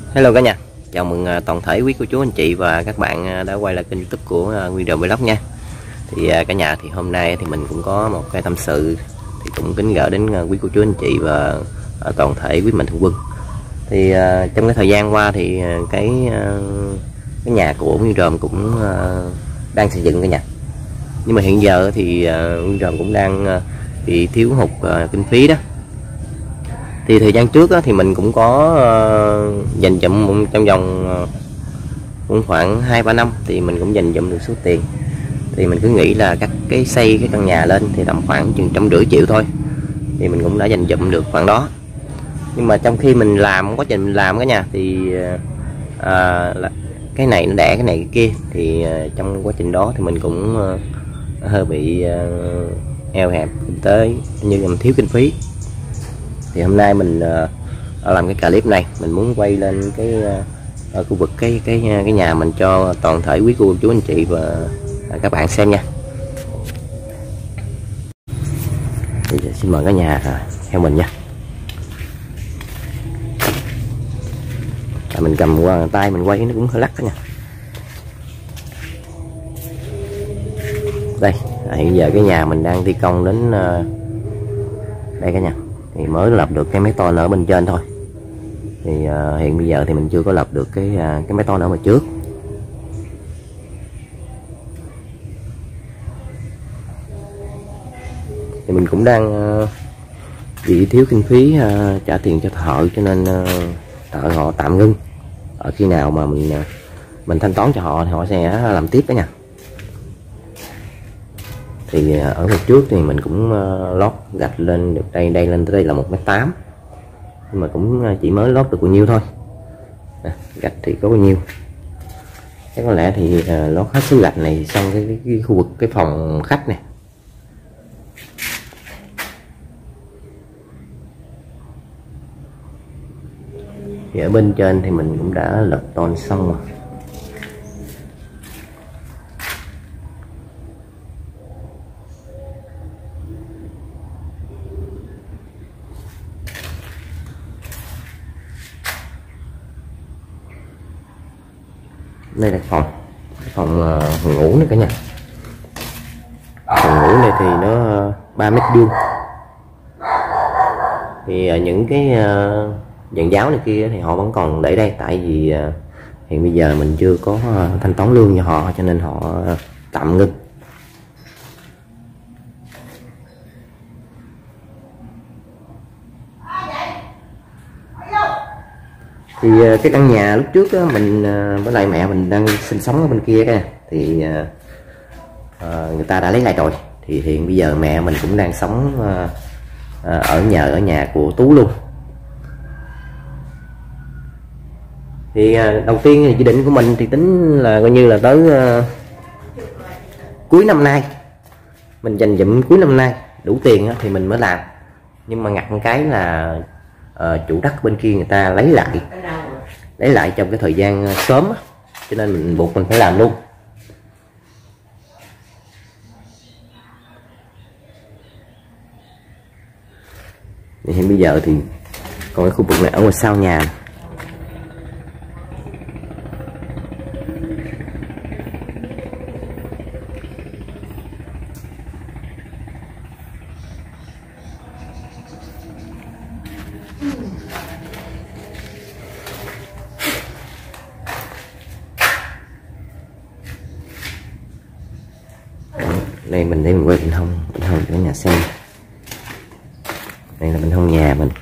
Hello cả nhà, chào mừng toàn thể quý cô chú anh chị và các bạn đã quay lại kênh YouTube của Nguyên Đường Vlog nha. Thì cả nhà, thì hôm nay thì mình cũng có một cái tâm sự, thì cũng kính gửi đến quý cô chú anh chị và toàn thể quý mạnh thường quân. Thì trong cái thời gian qua thì cái nhà của Nguyên Ròm cũng đang xây dựng cả nhà. Nhưng mà hiện giờ thì Nguyên Ròm cũng đang bị thiếu hụt kinh phí đó. Thì thời gian trước thì mình cũng có dành dụm trong vòng cũng khoảng 2-3 năm thì mình cũng dành dụm được số tiền. Thì mình cứ nghĩ là xây cái căn nhà lên thì tầm khoảng chừng 150 triệu thôi, thì mình cũng đã dành dụm được khoảng đó. Nhưng mà trong khi mình làm, quá trình mình làm cả nhà, thì cái này nó đẻ cái này cái kia, thì trong quá trình đó thì mình cũng hơi bị eo hẹp kinh tế, như là mình thiếu kinh phí. Thì hôm nay mình làm cái clip này, mình muốn quay lên cái khu vực cái nhà mình cho toàn thể quý cô chú anh chị và các bạn xem nha. Bây giờ xin mời cả nhà theo mình nha. Mình cầm qua tay mình quay nó cũng hơi lắc đó nha. Đây, hiện giờ cái nhà mình đang thi công đến đây cả nhà. Thì mới lập được cái máy tôn ở bên trên thôi. Thì hiện bây giờ thì mình chưa có lập được cái máy tôn ở bên trước. Thì mình cũng đang bị thiếu kinh phí trả tiền cho thợ, cho nên thợ họ tạm ngưng. Ở khi nào mà mình thanh toán cho họ thì họ sẽ làm tiếp đó nha. Thì ở một trước thì mình cũng lót gạch lên được đây lên tới đây là 1,8 m, nhưng mà cũng chỉ mới lót được bao nhiêu thôi. Gạch thì có bao nhiêu, chắc có lẽ thì lót hết số gạch này xong cái khu vực cái phòng khách này. Thì ở bên trên thì mình cũng đã lợp tôn xong rồi. Đây là phòng ngủ nữa cả nhà. Phòng ngủ này thì nó 3 mét vuông. Thì những cái dàn giáo này kia thì họ vẫn còn để đây, tại vì hiện bây giờ mình chưa có thanh toán lương cho họ, cho nên họ tạm ngưng. Thì cái căn nhà lúc trước đó, mình với lại mẹ mình đang sinh sống ở bên kia kìa, thì người ta đã lấy lại rồi. Thì hiện bây giờ mẹ mình cũng đang sống ở nhà của Tú luôn. Thì đầu tiên thì dự định của mình thì tính là coi như là tới cuối năm nay, mình dành dụm cuối năm nay đủ tiền thì mình mới làm. Nhưng mà ngặt một cái là chủ đất bên kia người ta lấy lại trong cái thời gian sớm á, cho nên mình buộc mình phải làm luôn. Thì hiện bây giờ thì còn cái khu vực này ở ngoài sau nhà. Đây mình quay bên hông cho nhà xem. Đây là bên hông nhà mình.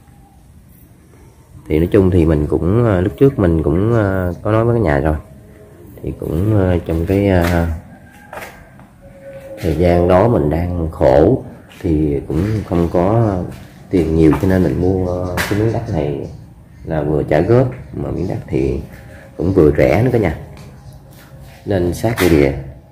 Thì nói chung thì mình cũng lúc trước mình cũng có nói với cái nhà rồi. Thì cũng trong cái thời gian đó mình đang khổ, thì cũng không có tiền nhiều, cho nên mình mua cái miếng đất này là vừa trả góp, mà miếng đất thì cũng vừa rẻ nữa cả nhà, nên sát cái địa.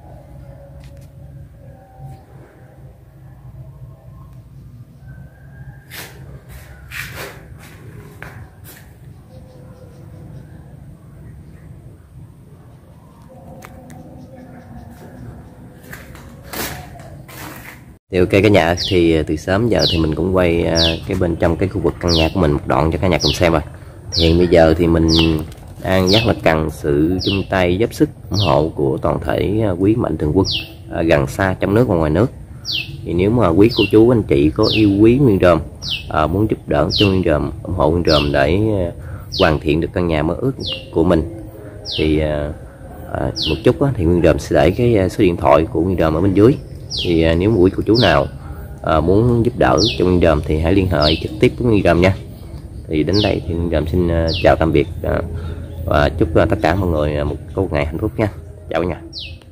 Thì ok cả nhà, thì từ sớm giờ thì mình cũng quay cái bên trong cái khu vực căn nhà của mình một đoạn cho cả nhà cùng xem rồi. Hiện bây giờ thì mình đang rất là cần sự chung tay giúp sức ủng hộ của toàn thể quý mạnh thường quân gần xa trong nước và ngoài nước. Thì nếu mà quý cô chú anh chị có yêu quý Nguyên Ròm, muốn giúp đỡ cho Nguyên Ròm, ủng hộ Nguyên Ròm để hoàn thiện được căn nhà mơ ước của mình, thì một chút thì Nguyên Ròm sẽ để cái số điện thoại của Nguyên Ròm ở bên dưới. Thì nếu mà quý cô chú nào muốn giúp đỡ cho Nguyên Ròm thì hãy liên hệ trực tiếp với Nguyên Ròm nha. Thì đến đây thì Nguyên Ròm xin chào tạm biệt và chúc tất cả mọi người một ngày hạnh phúc nha. Chào cả nhà.